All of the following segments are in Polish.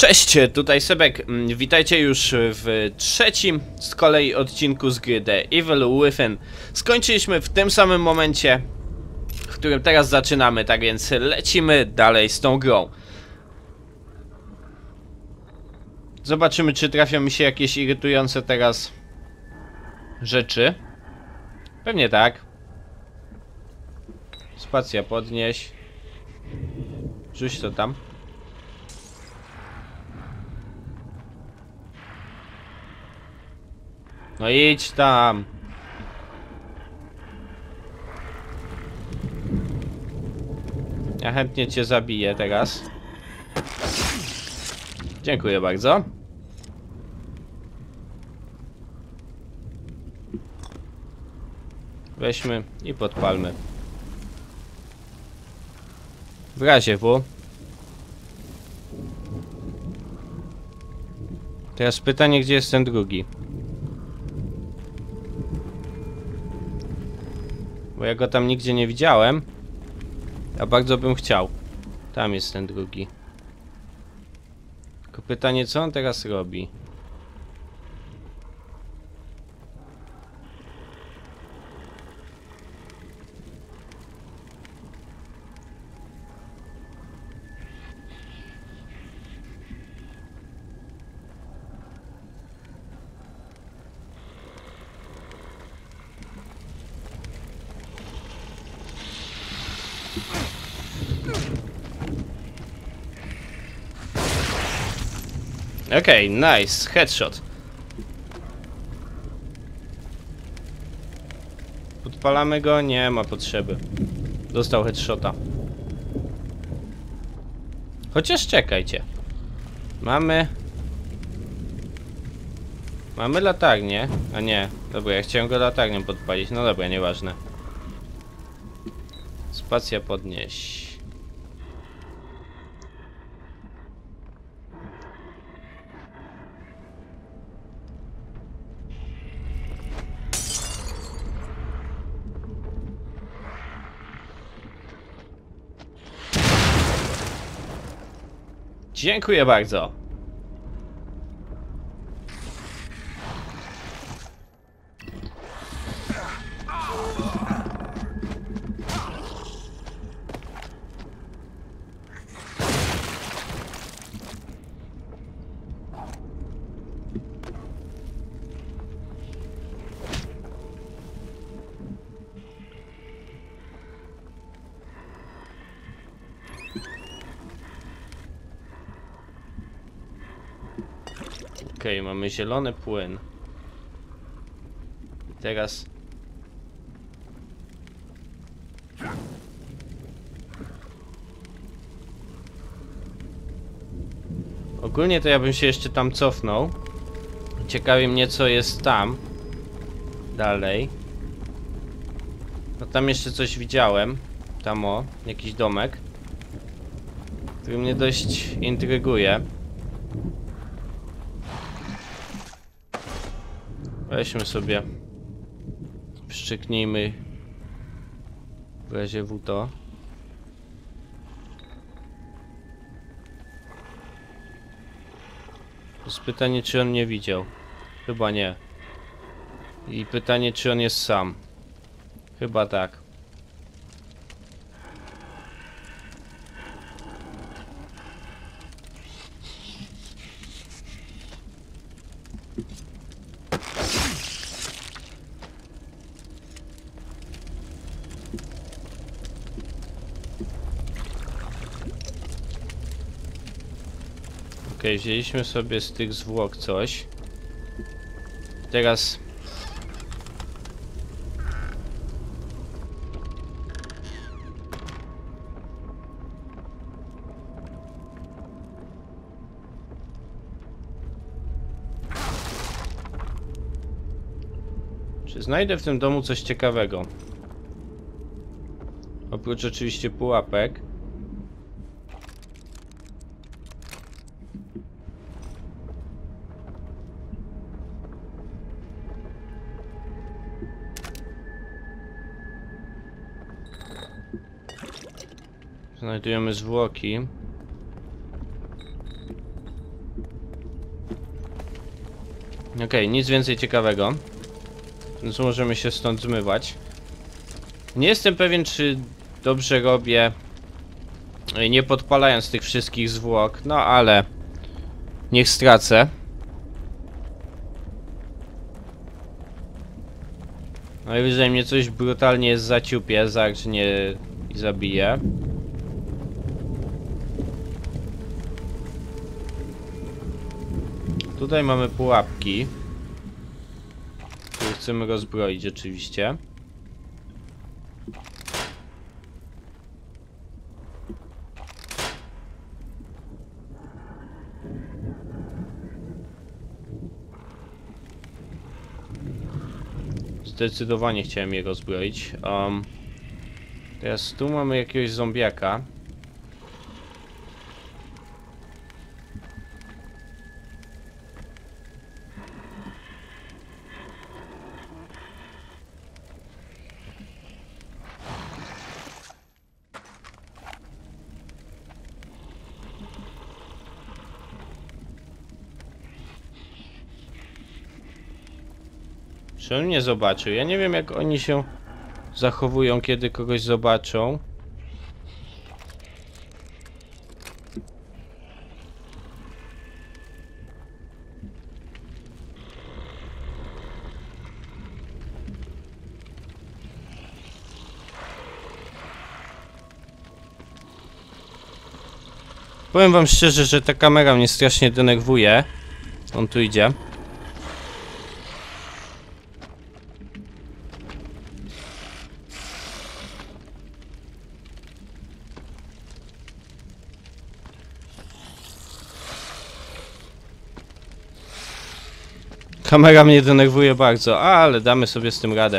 Cześć, tutaj Sebek. Witajcie już w trzecim z kolei odcinku z gry The Evil Within. Skończyliśmy w tym samym momencie, w którym teraz zaczynamy, tak więc lecimy dalej z tą grą. Zobaczymy, czy trafią mi się jakieś irytujące teraz rzeczy. Pewnie tak. Spacja podnieś. Rzuć to tam. No idź tam. Ja chętnie cię zabiję teraz. Dziękuję bardzo. Weźmy i podpalmy. W razie W. Teraz pytanie, gdzie jest ten drugi? Bo ja go tam nigdzie nie widziałem. A bardzo bym chciał. Tam jest ten drugi. Tylko pytanie, co on teraz robi? Okej, nice, headshot. Podpalamy go? Nie ma potrzeby. Dostał headshota. Chociaż czekajcie. Mamy latarnię. A nie, dobra, ja chciałem go latarnią podpalić. No dobra, nieważne. Spacja podnieś. Dziękuję bardzo. Okej, mamy zielony płyn. I teraz... Ogólnie to ja bym się jeszcze tam cofnął. Ciekawi mnie, co jest tam. Dalej. No tam jeszcze coś widziałem. Tam o, jakiś domek. Który mnie dość intryguje. Weźmy sobie, wszczyknijmy w razie W to. To jest pytanie, czy on nie widział. Chyba nie. I pytanie, czy on jest sam. Chyba tak. Okej, wzięliśmy sobie z tych zwłok coś. Teraz... Czy znajdę w tym domu coś ciekawego? Oprócz oczywiście pułapek. Znajdujemy zwłoki. Okej, nic więcej ciekawego. Więc możemy się stąd zmywać. Nie jestem pewien, czy dobrze robię, nie podpalając tych wszystkich zwłok, no ale niech stracę. Najwyżej mnie coś brutalnie zaciupie, zarżnie i zabije. Tutaj mamy pułapki, które chcemy rozbroić oczywiście. Zdecydowanie chciałem je rozbroić. Teraz tu mamy jakiegoś zombiaka. Czy on mnie zobaczył? Ja nie wiem, jak oni się zachowują, kiedy kogoś zobaczą. Powiem wam szczerze, że ta kamera mnie strasznie denerwuje. On tu idzie. Kamera mnie denerwuje bardzo, ale damy sobie z tym radę.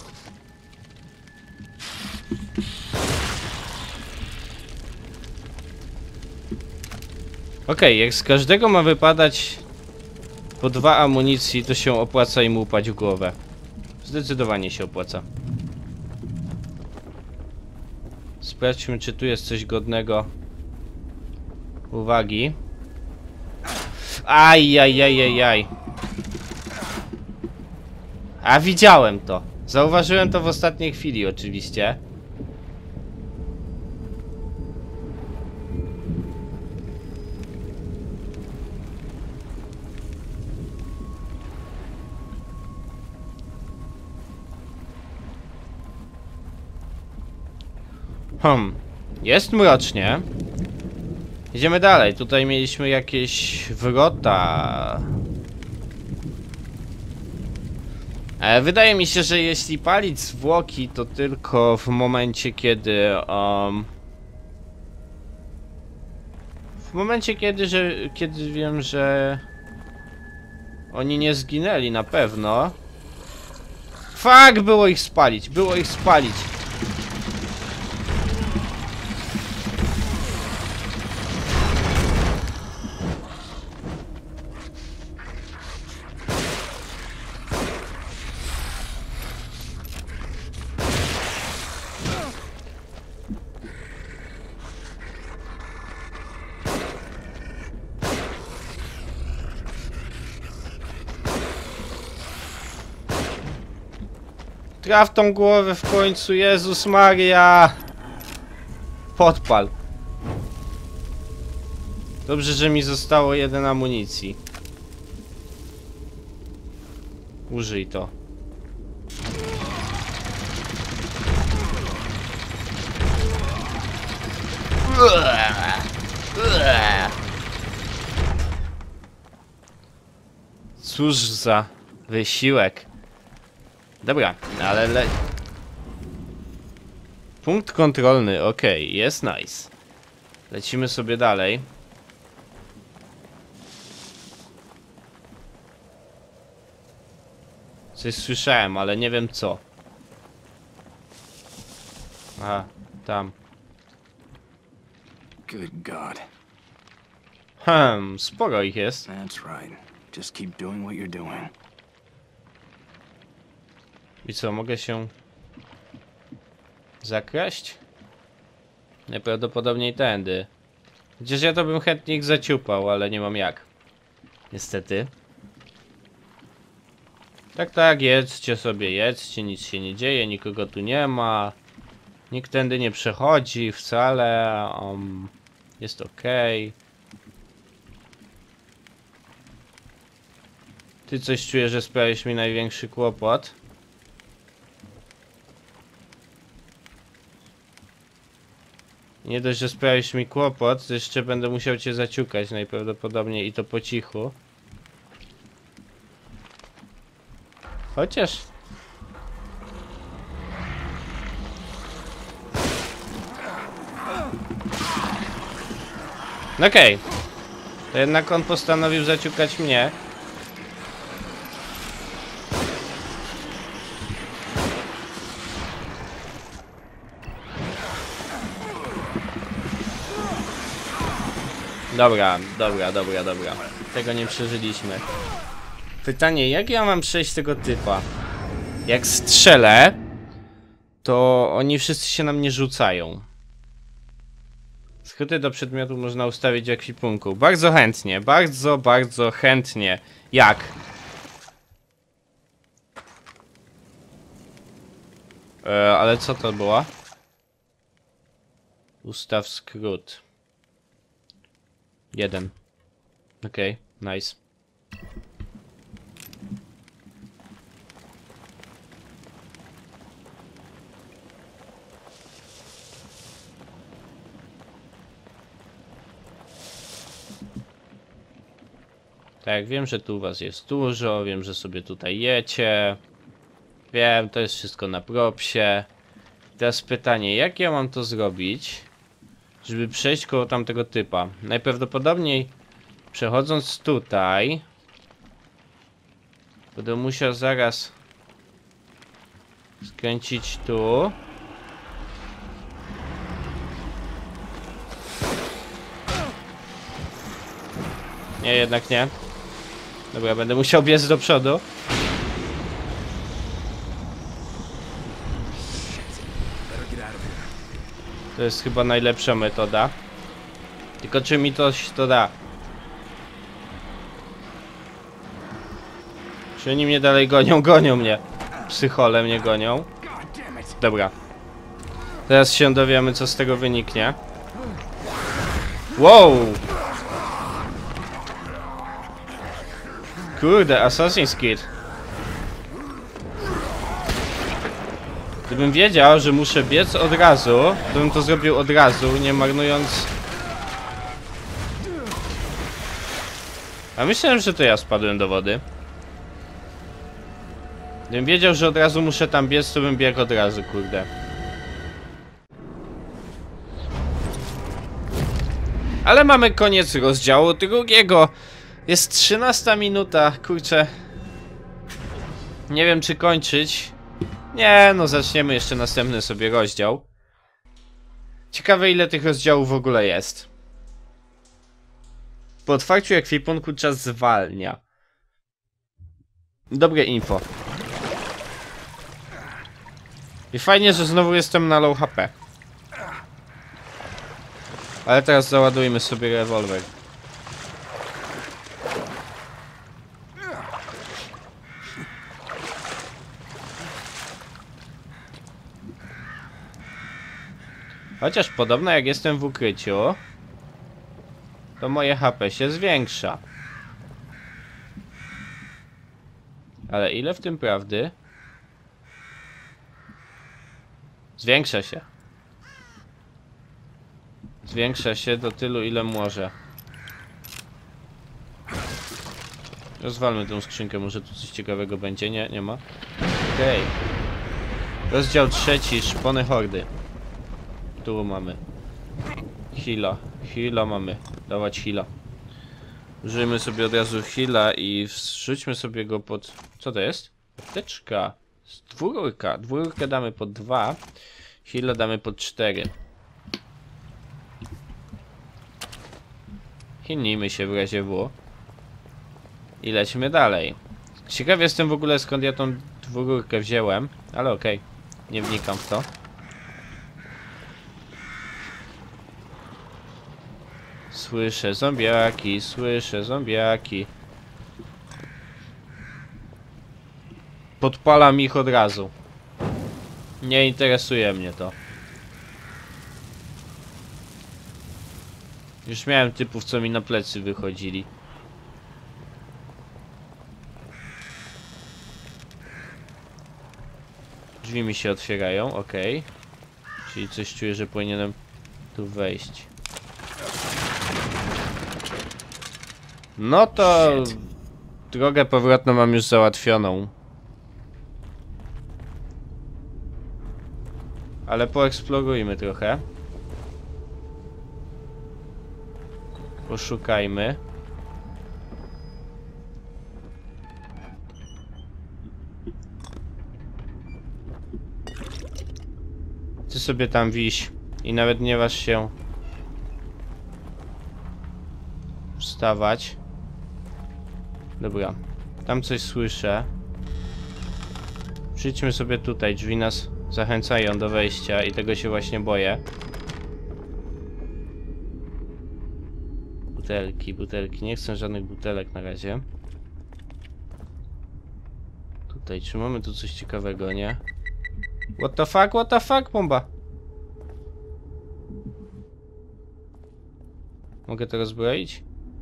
Okej, jak z każdego ma wypadać po 2 amunicji, to się opłaca im łupać w głowę. Zdecydowanie się opłaca. Sprawdźmy, czy tu jest coś godnego uwagi. Ajajajajaj. A widziałem to. Zauważyłem to w ostatniej chwili oczywiście. Jest mrocznie. Idziemy dalej. Tutaj mieliśmy jakieś wrota. Wydaje mi się, że jeśli palić zwłoki, to tylko w momencie, kiedy w momencie, kiedy wiem, że oni nie zginęli na pewno. Fuck! Było ich spalić, było ich spalić. Traf tą głowę w końcu, Jezus Maria! Podpal. Dobrze, że mi zostało 1 amunicji. Użyj to. Cóż za wysiłek. Dobra, ale punkt kontrolny, okej, jest nice. Lecimy sobie dalej. Coś słyszałem, ale nie wiem co. Aha, tam. Good God. Sporo ich jest. That's right. Just keep doing what you're doing. I co, mogę się zakraść? Najprawdopodobniej tędy. Chociaż ja to bym chętnie ich zaciupał, ale nie mam jak. Niestety. Tak, jedzcie, nic się nie dzieje, nikogo tu nie ma. Nikt tędy nie przechodzi wcale, jest okej. Ty coś czujesz, że sprawiłeś mi największy kłopot? Nie dość, że sprawisz mi kłopot, to jeszcze będę musiał cię zaciukać najprawdopodobniej i to po cichu. Chociaż... Okej. To jednak on postanowił zaciukać mnie. Dobra. Tego nie przeżyliśmy. Pytanie, jak ja mam przejść tego typa? Jak strzelę, to oni wszyscy się na mnie rzucają. Schwyty do przedmiotu można ustawić w ekwipunku. Bardzo chętnie, bardzo chętnie. Jak? Ale co to było? Ustaw skrót. 1. Okej, nice. Tak, wiem, że tu was jest dużo, wiem, że sobie tutaj jecie. Wiem, to jest wszystko na propsie. Teraz pytanie, jak ja mam to zrobić, żeby przejść koło tamtego typa? Najprawdopodobniej przechodząc tutaj będę musiał zaraz skręcić tu. Nie, jednak nie. Dobra, będę musiał biec do przodu. To jest chyba najlepsza metoda. Tylko czy mi to da? Czy oni mnie dalej gonią? Gonią mnie. Psychole mnie gonią. Dobra. Teraz się dowiemy, co z tego wyniknie. Wow! Kurde, Assassin's Creed. Gdybym wiedział, że muszę biec od razu, to bym to zrobił od razu, nie marnując... A myślałem, że to ja spadłem do wody. Gdybym wiedział, że od razu muszę tam biec, to bym biegł od razu, kurde. Ale mamy koniec rozdziału drugiego. Jest 13 minuta, kurczę. Nie wiem, czy kończyć. Nie, no zaczniemy jeszcze następny sobie rozdział. Ciekawe, ile tych rozdziałów w ogóle jest. Po otwarciu ekwipunku czas zwalnia. Dobre info. I fajnie, że znowu jestem na low HP. Ale teraz załadujmy sobie rewolwer. Chociaż podobno jak jestem w ukryciu, to moje HP się zwiększa. Ale ile w tym prawdy? Zwiększa się. Zwiększa się do tylu, ile może. Rozwalmy tą skrzynkę, może tu coś ciekawego będzie. Nie, nie ma. Okej. Rozdział 3. Szpony hordy. Tu mamy heala. Heala mamy. Dawać heala. Użyjmy sobie od razu heala i wrzućmy sobie go pod... Co to jest? Apteczka. Dwururka. Dwururkę damy pod 2. Heala damy pod 4. Healnijmy się w razie W. I lecimy dalej. Ciekaw jestem w ogóle, skąd ja tą dwururkę wziąłem. Ale okej. Nie wnikam w to. Słyszę zombiaki, słyszę zombiaki. podpalam ich od razu. Nie interesuje mnie to. Już miałem typów, co mi na plecy wychodzili. Drzwi mi się otwierają, ok. Czyli coś czuję, że powinienem tu wejść. No to drogę powrotną mam już załatwioną. Ale poeksplorujmy trochę. Poszukajmy. Ty sobie tam wiś i nawet nie waż się wstawać. Dobra, tam coś słyszę. Przyjdźmy sobie tutaj, drzwi nas zachęcają do wejścia i tego się właśnie boję. Butelki, butelki, nie chcę żadnych butelek na razie. Tutaj, czy mamy tu coś ciekawego, nie? What the fuck, bomba! Mogę to rozbroić?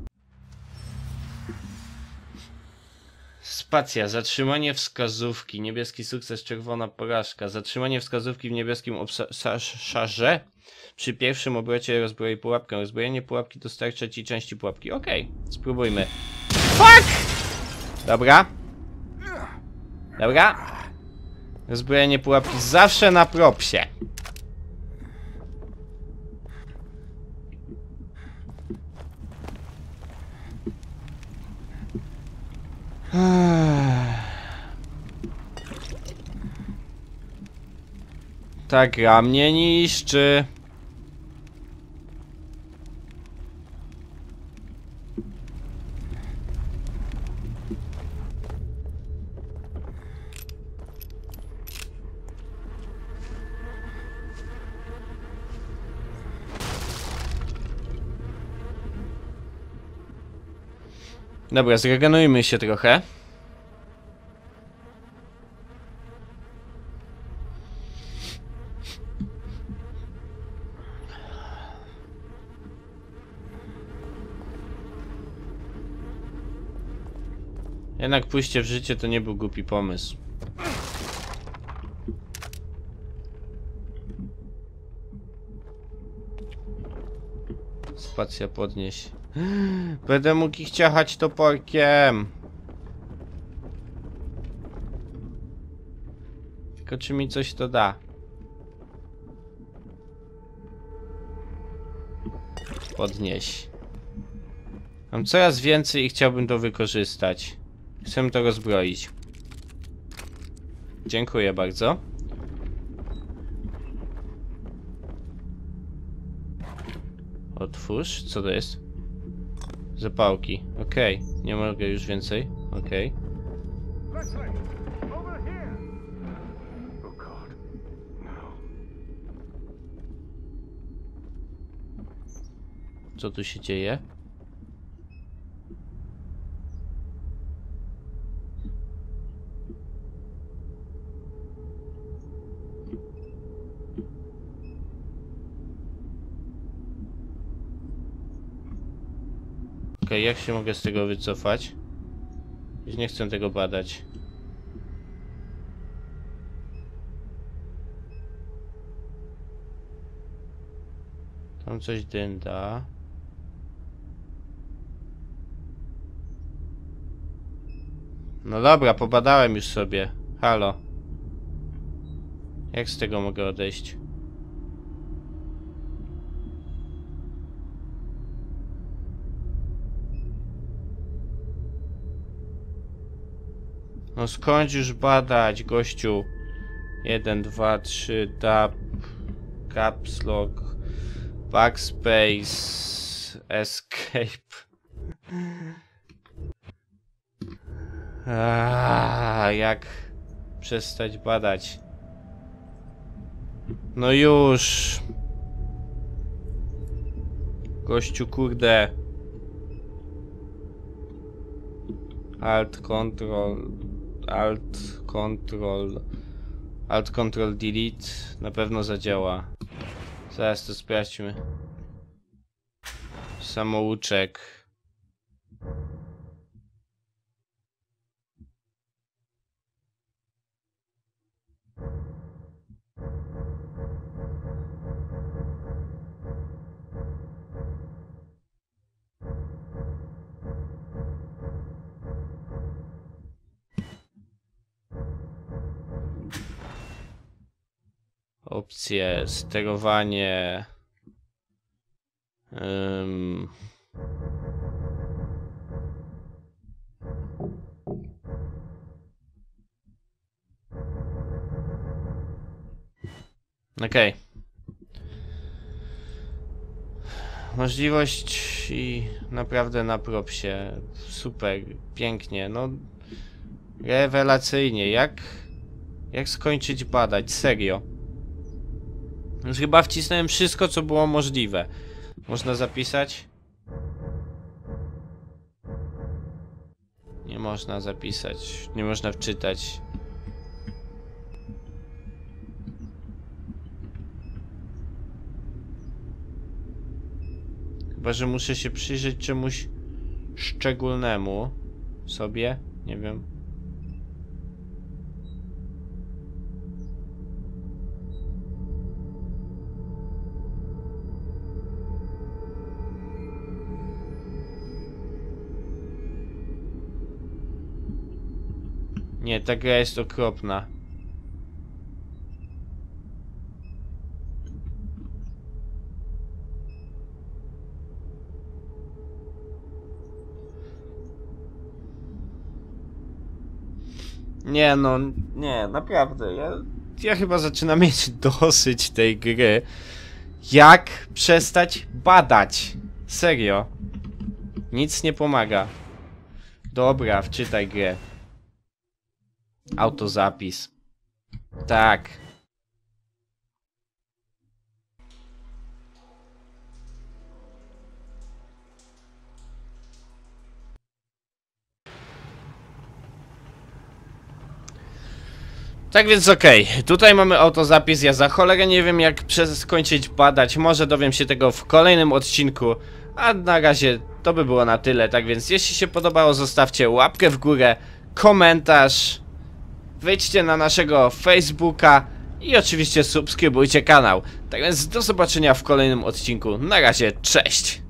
Spacja, zatrzymanie wskazówki, niebieski sukces, czerwona porażka. Zatrzymanie wskazówki w niebieskim obszarze. Przy pierwszym obrocie rozbroi pułapkę. Rozbrojenie pułapki dostarcza ci części pułapki. Okej, spróbujmy. Fuck! Dobra. Dobra. Rozbrojenie pułapki zawsze na propsie. Ta gra mnie niszczy. Dobra, zregenerujmy się trochę. Jednak pójście w życie to nie był głupi pomysł. Spacja podnieś. Będę mógł ich ciachać toporkiem. Tylko czy mi coś to da? Podnieś. Mam coraz więcej i chciałbym to wykorzystać. Chcę to rozbroić. Dziękuję bardzo. Otwórz. Co to jest? Zapałki. Okej. Nie mogę już więcej. Okej. Co tu się dzieje? Okej, jak się mogę z tego wycofać? Już nie chcę tego badać. Tam coś dynda. No dobra, pobadałem już sobie. Halo. Jak z tego mogę odejść? No skończ już badać, gościu. 1, 2, 3, tab, caps lock, backspace, escape. Jak przestać badać? No już. Gościu, kurde. Alt, control. Alt Control Delete na pewno zadziała. Zaraz to sprawdźmy. Samouczek. Opcje, sterowanie. Okej. Możliwość i naprawdę na propsie. Super, pięknie. No, rewelacyjnie. Jak skończyć badać? Serio. Już chyba wcisnąłem wszystko, co było możliwe. Można zapisać? Nie można zapisać. Nie można wczytać. Chyba, że muszę się przyjrzeć czemuś szczególnemu sobie. Nie wiem. Nie, ta gra jest okropna. Nie no, nie, naprawdę, ja chyba zaczynam mieć dosyć tej gry. Jak przestać badać? Serio. Nic nie pomaga. Dobra, wczytaj grę. Autozapis. Tak. Tak więc okej, tutaj mamy autozapis, ja za cholerę nie wiem jak skończyć badać, może dowiem się tego w kolejnym odcinku, a na razie to by było na tyle, tak więc jeśli się podobało zostawcie łapkę w górę, komentarz, wejdźcie na naszego Facebooka i oczywiście subskrybujcie kanał, tak więc do zobaczenia w kolejnym odcinku, na razie, cześć!